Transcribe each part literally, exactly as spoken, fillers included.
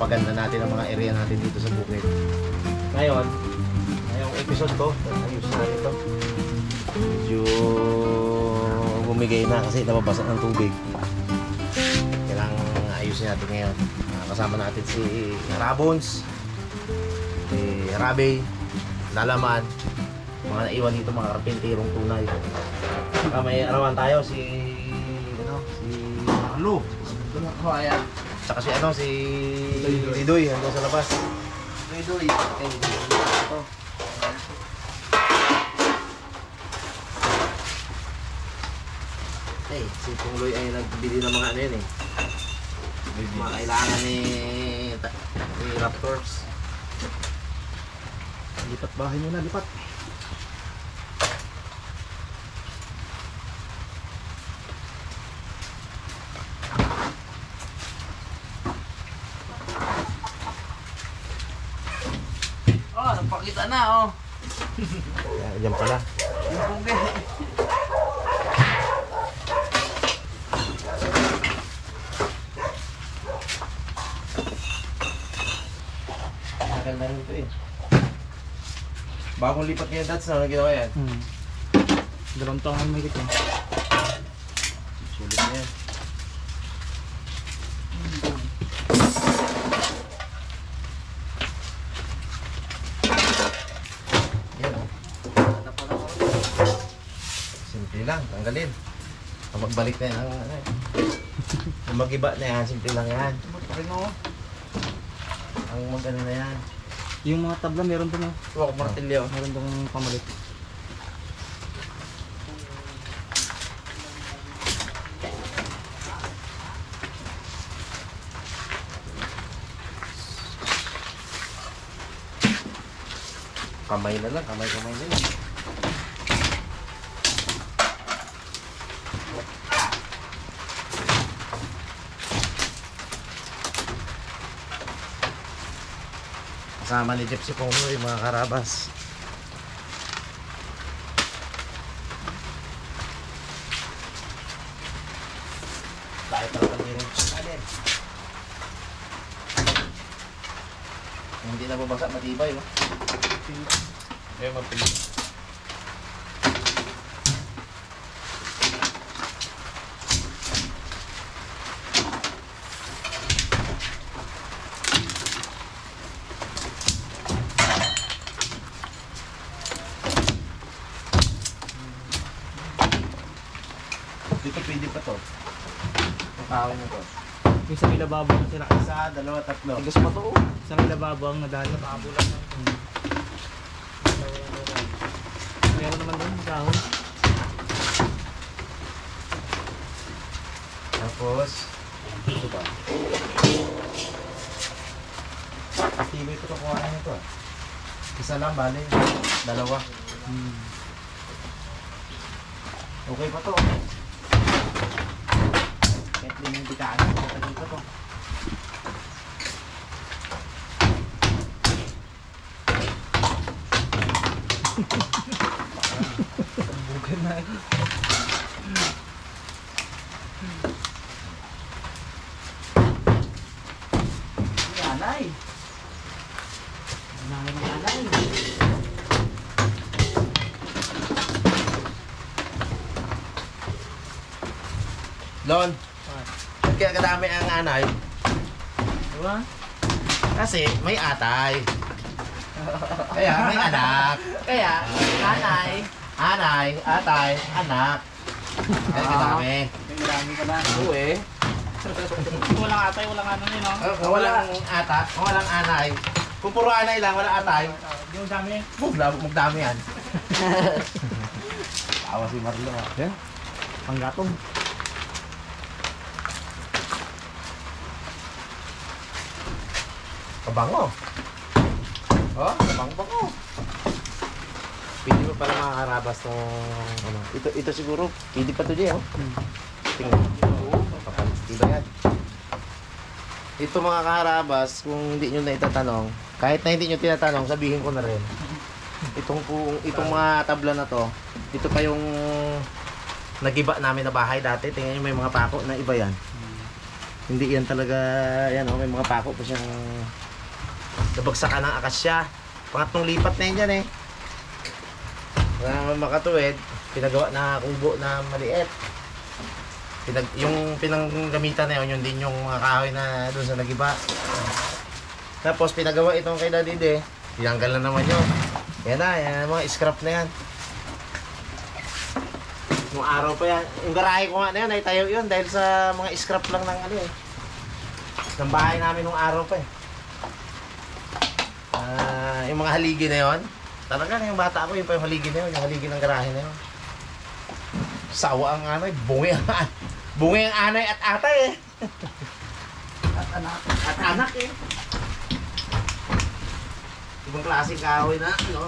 mapaganda natin ang mga area natin dito sa bukid. Ngayon, ngayong episode ko, ayusin natin ito. Medyo bumigay na kasi nababasa ng tubig. Kailangan ayusin natin ngayon. Kasama natin si Rabons, si Rabe, Lalaman, mga naiwan dito, mga karpentirong tunay. Saka may arawan tayo si ano, si Marlo. Oh, ayan. Saka si ano, si Ridoy, hanggang sa labas. Ridoy. Okay. Ito. Eh, si Pungloy ay nagbili ng mga ano yun eh. Mga kailangan ni, ni Raptors. Lipat bahay nyo na, lipat. Oh, nagpakita na, oh. Yan, dyan pala. Yung pungge. Tagal na rin ito eh. Bagong lipat ngayon, Dats, na ginawa yan? Hmm. Dalawang taon may gito. Sulit na yan. Yan o. Simple lang, tanggalin. Pag magbalik na yan, ang ano eh. Kung mag-iba na yan, simple lang yan. Ang mag-ano na yan. Yung mga tabla meron doon. Huwag martilyo. Meron doon pamalit. Kamay na lang, kamay-kamay na lang. Kasama ni Gypsy Pongloy, mga karabas. Tayo pala pag-irin sa kanin. Hindi na babagsak matibay, no? Kaya mapili. Dito pwede pa to. Nakawin mo to. Yung sa may lababo na sila. Isa, dalawa, tatlo. Tigas pa to. Sa may lababo ang nadaan na tabo lang. Hmm. Meron naman doon, dahon. Tapos, ito ba? Tibay ito kukuha na ito. Isa lang, bali. Dalawa. Hmm. Okay pa to. Kahit din yung bitaan. Okay pa to. Bukan na eh. Anay. Anay ng anay. Lon, ba't kaya kadami ang anay? Diba? Kasi may atay. Kaya may anak. Kaya, anay. Anay, atay, anak. Kaya kadami. May marami ka na. Oo eh. Walang atay, walang ano nyo, no? Kung walang ata, kung walang anay, kung puro anay lang, walang atay, Yung dami. Bugla, magdami yan. Tawa si Marlo ha. Yan. Panggatong. Kabango. Oh, kabango-bango. Pwede mo pala makakarabas ng ano. Ito, ito siguro. Pwede pa to dyan, oh. Hmm. Tingnan. Diba yan? Ito mga kaharabas, kung hindi nyo na itatanong, kahit na hindi nyo tinatanong, sabihin ko na rin. Itong, po, itong mga tabla na to, ito pa yung nagiba namin na bahay dati. Tingnan nyo may mga pako na iba yan. Hindi yan talaga, yan oh, may mga pako pa siyang nabagsakan ng akasya. Pangatlong lipat na yun yan eh. Wala naman makatuwid, pinagawa na kubo na maliit. Pinag, yung pinanggamitan na yun, yun din yung mga kahoy na doon sa nagiba. Tapos pinagawa itong kay Daddy De, tinanggal na naman yun. Yan na, yan mga scrap na yan. Nung araw pa yan, yung garahe ko nga na yun, ay tayo yun dahil sa mga scrap lang ng ano eh. Ng bahay namin nung araw pa eh. Uh, yung mga haligi na yun, talaga na yung bata ko, yung pa yung haligi na yun, yung haligi ng garahe na yun. Sawa ang anay, bungi ang anay. Bungi ang anay at atay eh. At anak. At anak eh. Ibang klaseng kahoy na, no?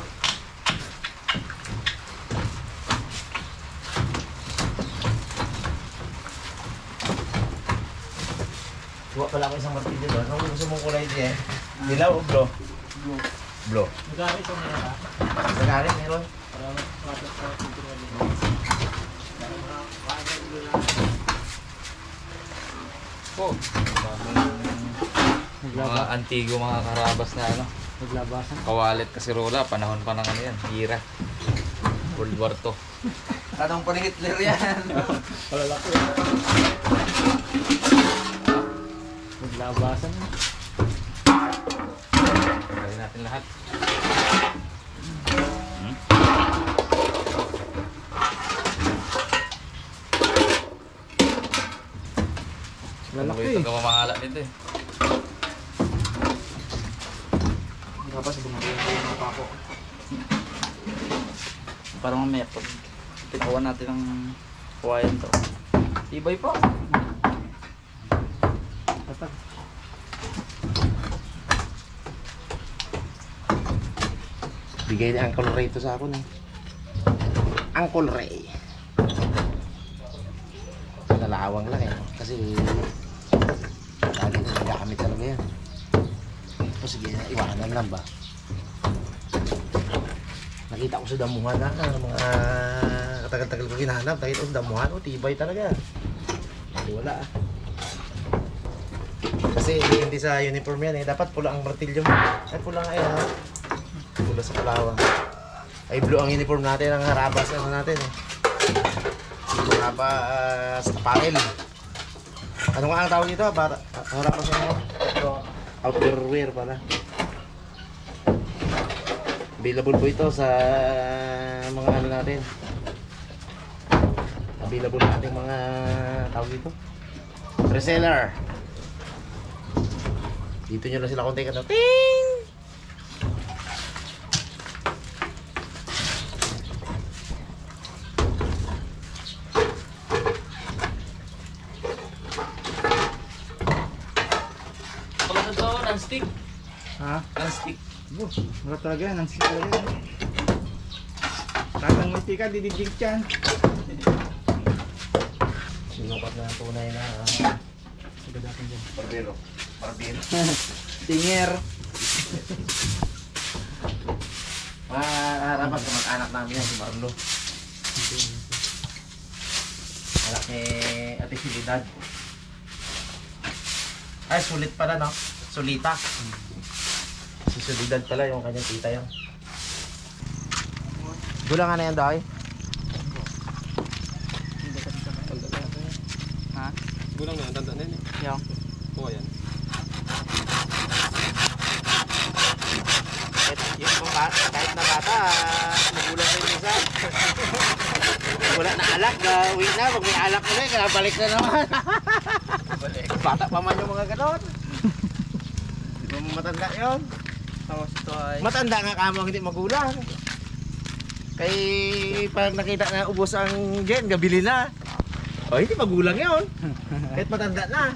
Kuha pala ako isang martilyo doon. Ano gusto mong kulay diyan? Dilaw o blo? Blue. Blo. Nagari ito na yata. Nagari, meron. Para matas sa pintura nila. Oh, mga antigo mga karabas na ano. Naglabasan. Kawalit kasi rola, panahon pa ng ano yan, gira. World War Two. Tanong pa ni Hitler yan. Palalaki. Naglabasan. Gawin natin lahat. Hmm? Lalaki. Ito ka mamahala nito eh. Tapos bumagay ko yung pako. Parang mamaya pag tinawan natin ng kawayan to. Tibay pa. Tatag. Bigay ni Uncle Ray ito sa akin eh. Uncle Ray. Nalawang lang eh. Kasi lagi na nagamit talaga yan. O sige, iwanan lang ba? Nakita ko sa damuhan na, na mga katagal-tagal ko ginahanap. Nakita ko sa damuhan, o tibay talaga. Wala ah. Kasi hindi sa uniform yan eh. Dapat pula ang martilyo mo. Ay pula nga yan ha. Pula sa kalawang. Ay blue ang uniform natin, ang harabas ano natin eh. Harabas uh, sa panel. Ano nga ang tawag dito? Para, harabas ano? Outdoor wear pala. Available po ito sa mga ano natin. Available natin mga tawag dito. Reseller. Dito nyo lang sila konti ka. Ting! Pala ito, non-stick. Ha? Non-stick. Oh, mura talaga yan. Ang sika talaga yan. Tatang mantika, dididig yan. Sinukat na ang tunay na uh, Sagad natin dyan. barbero. Barbero. Tinger. Maharapan sa mag-anak namin yan, si Marlo. Anak ni Ate Silidad. Ay, sulit pala no? Sulita. Si Silidad pala yung kanyang tita yan. Gulangan na yan, Doy? Ha? Gulang na, tanda na yun eh. Yung. Oo, yan. Kahit, yung mga bata, kahit na bata, magulang kayo minsan. Wala na alak, gawin na. Pag may alak ulit, kaya balik na naman. Bata pa man yung mga ganon. Di ba matanda yun? Tapos ito ay... Matanda nga kamo hindi magulang. Kay pag nakita na ubos ang gen, gabili na. O hindi magulang yun. Kahit matanda na.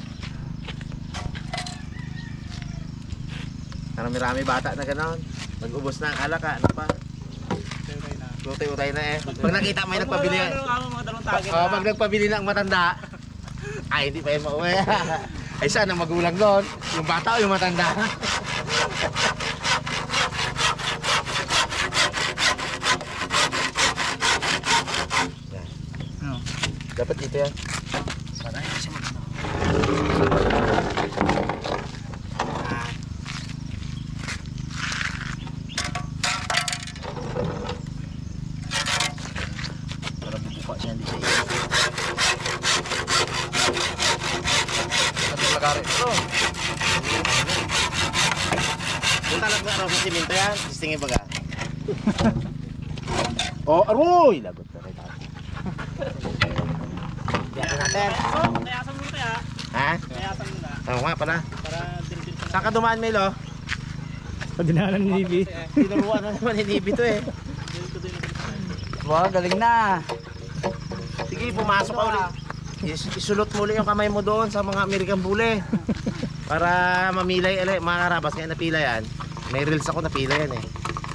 Marami-rami bata na ganon. Nag-ubos na ang alak, ano pa? Utay-utay na eh. Pag nakita may nagpabili. Ano ang mga dalawang target Oh, pag nagpabili na ang matanda. Ay, hindi pa yung mauwi. Ay, saan ang magulang doon? Yung bata o yung matanda? Yan. Ano? Dapat dito yan. Para yan siya maganda. Yung talaga araw sa simento yan. Tistingin baga. Oh, aroy! Lagot na rin tayo. Diyan natin. So, kayasan mo tayo ha. Ha? Kayasan mo na. Oo nga pala. Para din-din sa Saan ka dumaan, Melo? Sa dinanan ni Nibi. Tinuruan na naman ni Nibi to eh. Wow, galing na. Sige, pumasok ka ulit. Is isulot mo ulit yung kamay mo doon sa mga American Bully. Para mamilay ulit, mga karabas. Kaya napila yan. May reels ako napila yan eh.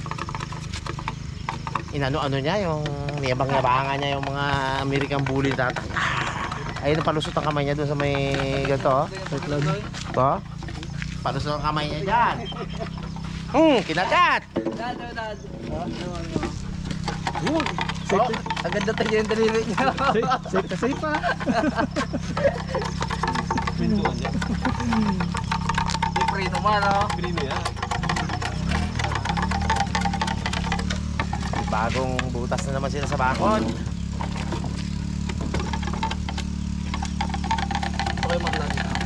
Inano-ano niya, yung niyabang-yabangan niya yung mga American Bully dati. Ayun, palusot ang kamay niya doon sa may ganito. Oh. Ito. Palusot ang kamay niya dyan. Hmm, kinagat! Dad, dad. Oh, oh, agad na tayo yung daliri niya. Safe na safe pa. Pintuan niya. Prito man, oh. Prino yan. Bagong butas na naman sila sa bakod. Ito kayo maglagi na.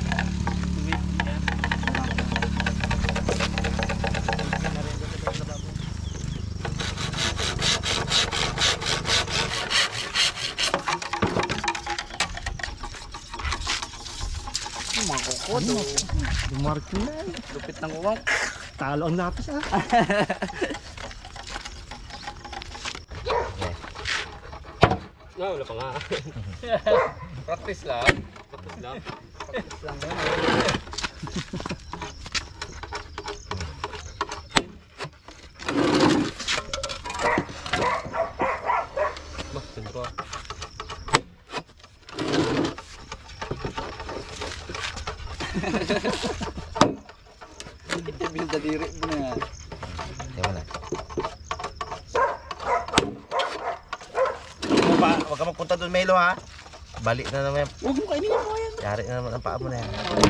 Mga kukod. Dumark na. Lupit ng uwang. Talo ang lapis ah. No, wala pa nga. Practice lang. Tapos lang. Practice lang yun. Bah, sentro. Ito yung daliri mo na yan. Diyan na. Pa, huwag ka magpunta doon, Melo ha. Balik na naman. Huwag mo kainin mo yan. Yari na naman ang paa mo na yan.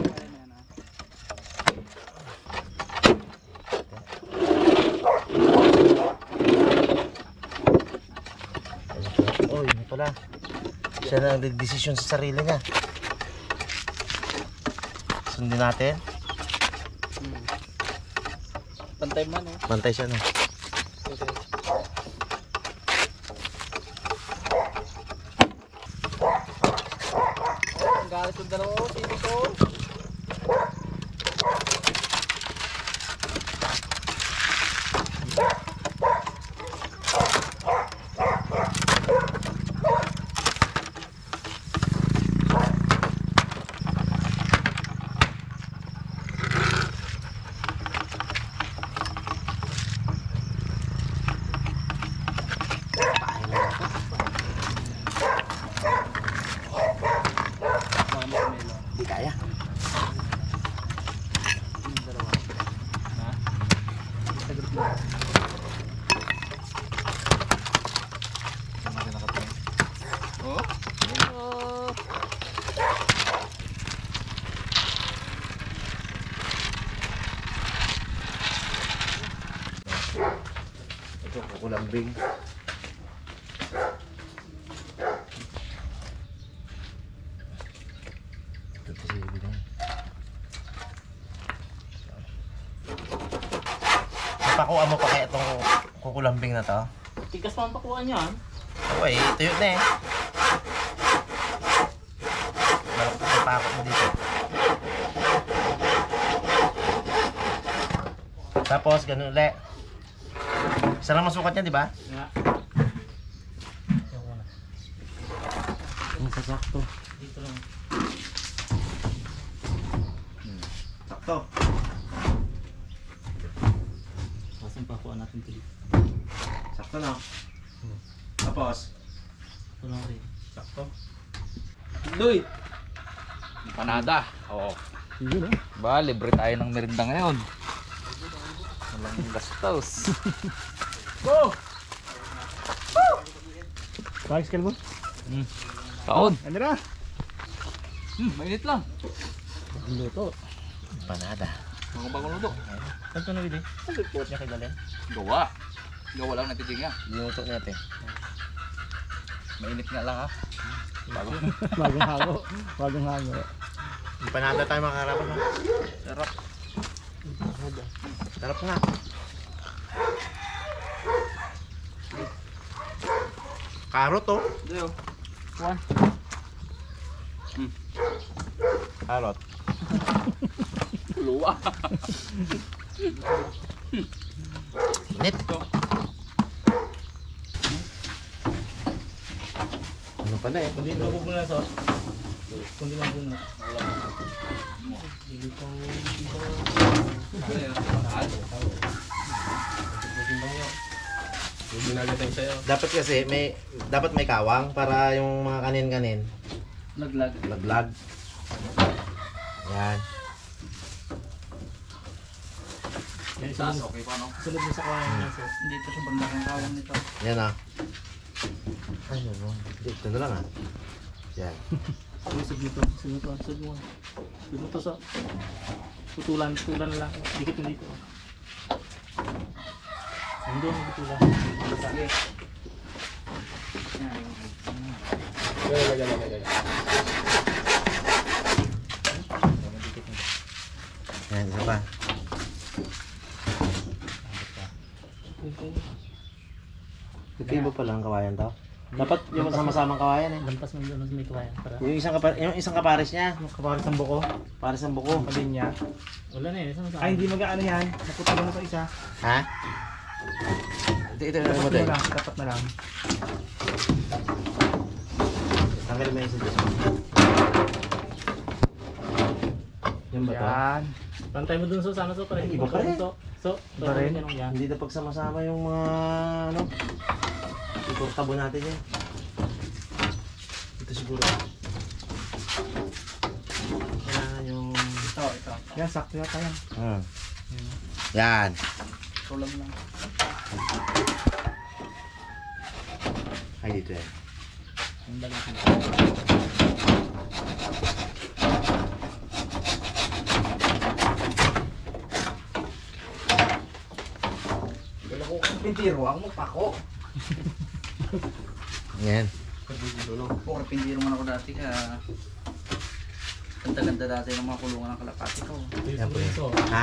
Oh, yun pala. Siya na ang nag-desisyon sa sarili niya. Sundin natin. Hmm. Pantay man eh. Bantay siya na. Ang galit yung dalawa ko, sino ko? Hindi kaya. Yung dalawa. Ha? Sa group mo. Oh? Ito, kukulambing. Ito si Bidang. Napakuha mo pa kaya itong kukulambing na to? Tigas pa ang pakuha niyan. Okay, tuyo na eh. Malapit yung pako mo dito. Tapos, ganun ulit. Isa lang masukat yan, di ba? Nga. Ang sasakto. Dito lang. Sakto. Saan pakuha natin ito dito? Sakto na. Tapos, Ito lang rin. sakto. Doy! Panada. Oo. Yun ah. Ba, libre tayo ng merinda ngayon. Walang gastos. Go! Bakit skill mo? Hmm. Kaon. Ano na? Hmm, mainit lang. Ang luto. Panada. Mga bagong luto. Saan ito nabili? Ang report niya kay Dalen. Gawa. Gawa lang natin nga. Linuto natin. Mainit nga lang ha. Bago. Bagong hango. Bagong hango. Panada tayo mga karapan. Sarap. Sarap. Nga. Karot oh. Ito yun. One. Karot. Luwa. Init. Ano pala eh? Kundi na muna sa. Kundi na muna. Dapat kasi may dapat may kawang para yung mga kanin-kanin Naglag. laglag. Yan. Yan, Taas, sunod, okay pa no? sunod mo sa kawayan niya. So. Dito sa banda ng kawang nito. Yan ah. Ay, ano? Dito na lang ah. Yan. Usog mo to. Usog mo to. Usog mo. Usog mo to sa. Putulan. Putulan lang. Dikit mo dito. Nandun ang putulan. Sige. Yan, isa pa. Iba pala ang kawayan to. Dapat yung sama-samang kawayan eh. Lampas mo doon sa may kawayan. Para. Yung isang kapar yung isang kapares niya, Yung kapalit ng buko. pares ng buko. Palin niya. Wala na eh. Saan Ay, hindi mag-ano yan. Naputa mo sa isa. Ha? Ito, ito, ito, Tapat mo na tayo. lang. Tapat na lang. Tanggal mo yung isa dyan. Yan ba to? Yan. Pantay mo dun so sana so para hindi Iba pa rin. So, so, so, Iba rin. yan, yan. Hindi na pagsama-sama yung mga ano. Iportabo natin yan. Ito siguro. Kailangan yung... Ito, ito. Yan, sakto yata yan. Hmm. Yan. Tulang lang. Ay, dito yan. Ang balat. Wala ko kang pintiro. Ako magpako. Yan. Po, pintiro man ako dati kaya... Ganda-ganda dati ng mga kulungan ng kalapati ko. Yan po yan. So, Ha?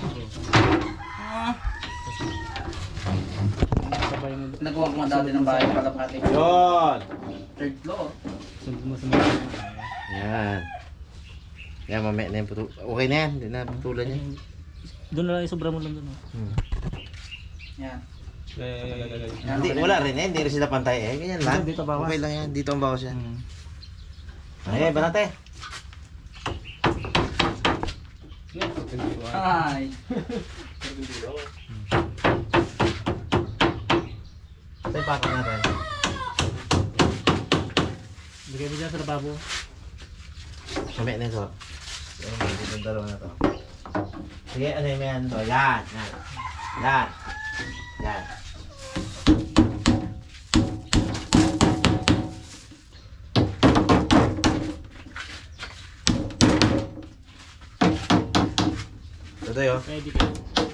sabay mo. Nagawa ko nga dati ng bahay ng kalapati ko. Yun! Third floor. Sunod mo sa mga. Yan. Yan, mamaya na yung putul... Okay na yan. Hindi na putulan yan. Doon na lang yung sobra mo lang doon. oh. Hmm. Yan. Hindi, wala rin eh. Hindi rin sila pantay eh. Ganyan lang. Dito, dito bawas. Okay lang yan. Dito ang bawas yan. Hmm. Ay, banate. Ay. Ito yung pakot natin. Bigay mo dyan sa lababo. Mamaya na ito. Yan, dito yung dalawa na to. Sige, ano yung yan to? Yan, yan. Yan. Yan. Ito yun. Pwede ka.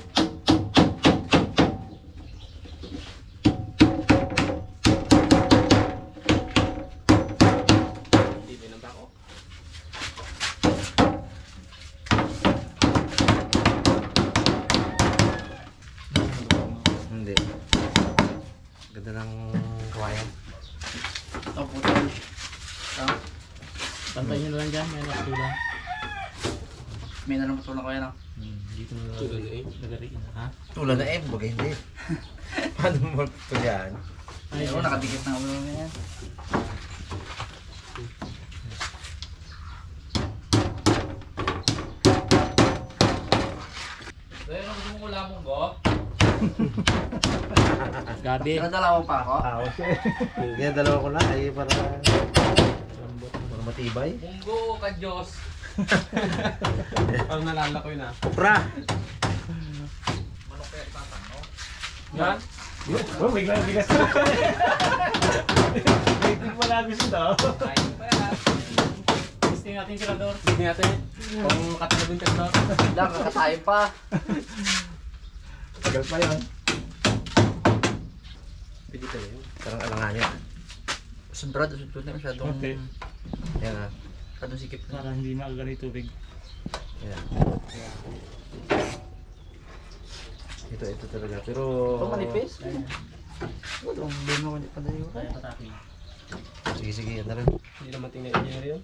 Hindi. Ganda ng kawayan. Ito po. Ito. Pantay nyo na lang dyan. May nakatula. May nalang patulong ko yan. ah. Hmm. Dito mo na lang. Lagariin. Ha? Tulad na eh, bagay hindi. Paano mo ito yan? Ay, oh, nakadikit na ulo na yan. Dahil ang gusto mo kula mong go? Gabi. Nakadala mo pa ako? Awas eh. Yan, dalawa ko na. Ay, para, Lambot. para matibay. Munggo ka Diyos. Ang nalala ko yun ah. Kupra! Manok kaya itatang, no? Yan. Oh, bigla bigas. Waiting mo lang gusto daw. Ayun pa yan. Testing natin yung tirador. Testing natin. Kung katalab yung tirador. Lang, kakatayo pa. Tagal pa yun. Pwede ka yun. Parang alangan yun. Sundrad, sundrad na masyadong... Okay. Yan ah. Masyadong sikip na. Para hindi maagani tubig. Yan. Ito, ito talaga. Pero... Ito manipis. Wala, hindi mo kundi pa tayo. Kaya pataki. Sige, sige, yan na rin. Hindi naman tingnan engineer yun.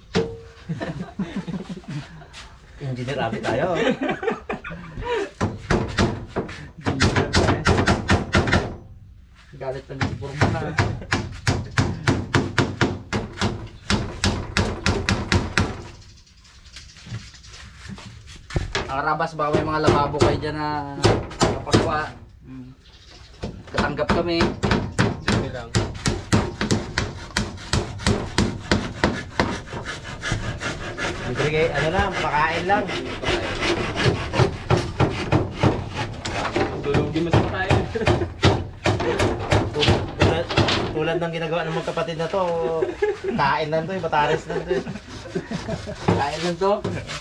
Engineer, abi tayo. Galit na dito puro mo na. Akarabas, baka may mga lababo kayo dyan na kapaswa. Hmm. Katanggap kami. Hindi lang. Libre kayo, ano lang, pakain lang. Dulugin mo sa tayo. Tulad, tulad ng ginagawa ng magkapatid na to, kain lang to eh, batares lang to eh. Kain lang to.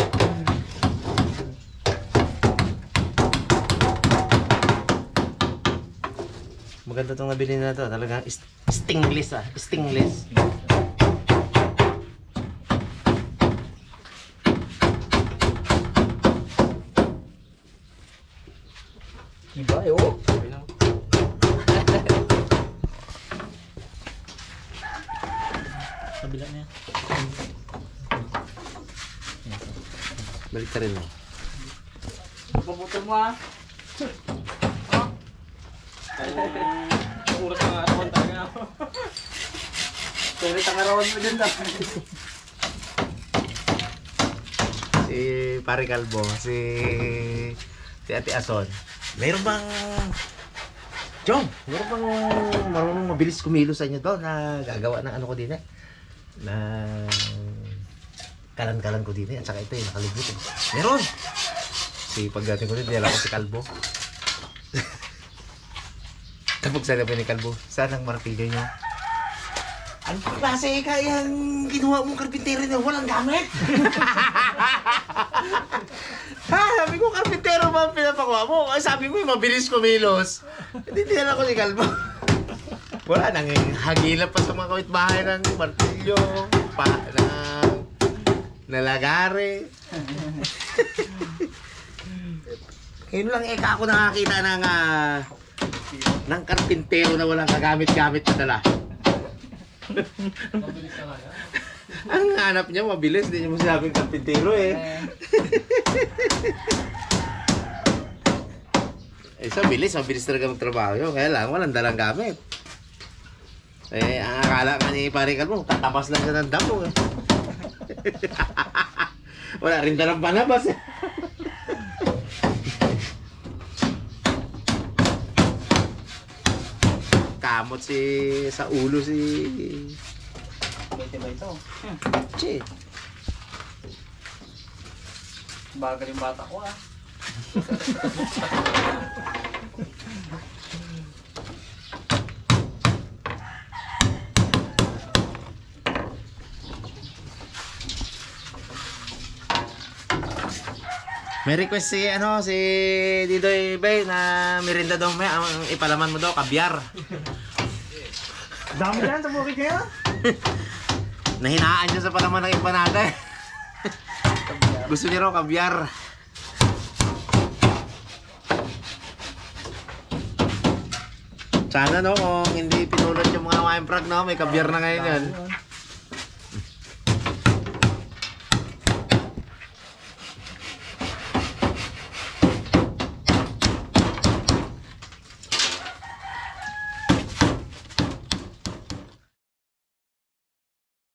Maganda itong nabili na to, talagang ist- stingless ah, stingless. Iba eh, oh. Kabila niya. Balik ka rin mo. Puputol mo ah. Oras na arawan talaga ako. Sorry, tangarawan mo dyan daw. Si Pare Calvo, si si Ate Ason. Meron bang Jong, meron bang marunong mabilis kumilos sa inyo doon na gagawa ng ano ko din eh? Na kalan-kalan ko din eh. At saka ito eh, nakalibot eh. Meron! Si pagdating ko din, dinala ko si Calvo. Tapos sabi ni Calvo, saan ang martilyo nyo? Anong klase ka yung ginawa mong karpintero na walang gamit? Ha, sabi ko, karpintero ba ang pinapakuha mo? Ay, sabi mo, mabilis kumilos. Hindi tinala ko si Calvo. Wala nang hagila pa sa mga kapitbahay ng martilyo, pa, ng nalagare. Ngayon lang eka ako nakakita ng, uh, ng karpintero na walang kagamit-gamit na dala. Mabilis talaga. Ang hanap niya mabilis, hindi niya mo sinabing karpintero eh. Eh, sa bilis, mabilis talaga magtrabaho yun. Kaya lang, walang dalang gamit. Eh, ang akala nga ni Pare Calvo, tatapas lang siya ng damo eh. Wala rin dalang panabas eh. Kamot si, sa ulo si... Pwede ba ito? Che. Bagal yung bata ko ah. May request si ano si Didoy Bay na merinda daw may ang ipalaman mo daw kabyar. Dami yan sa bukid kaya. Nahinaan niya sa palaman ng empanada. Gusto niya raw kabyar. Sana no kung hindi pinulot yung mga wine frog no, may kabyar na ngayon yan.